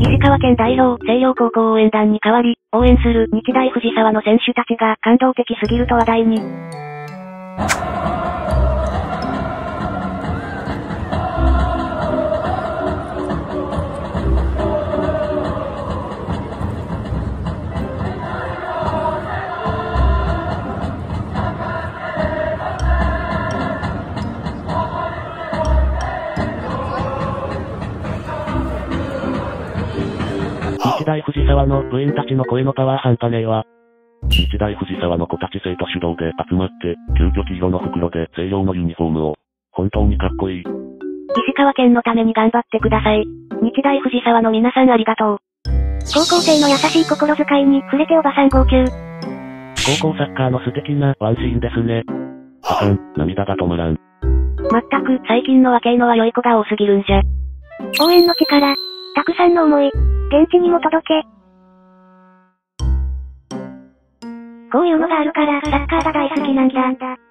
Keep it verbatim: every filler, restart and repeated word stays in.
石川県代表、星稜高校応援団に代わり、応援する日大藤沢の選手たちが感動的すぎると話題に。 日大藤沢の部員たちの声のパワー半端ねえわ。日大藤沢の子たち生徒主導で集まって、急遽黄色の袋で星稜のユニフォームを。本当にかっこいい。 石川県のために頑張ってください。日大藤沢の皆さんありがとう。高校生の優しい心遣いに触れておばさん号泣。 高校サッカーの素敵なワンシーンですね。あかん、涙が止まらん。 まったく最近の若いのは良い子が多すぎるんじゃ。応援の力、たくさんの思い、現地にも届け。こういうのがあるからサッカーが大好きなんだ。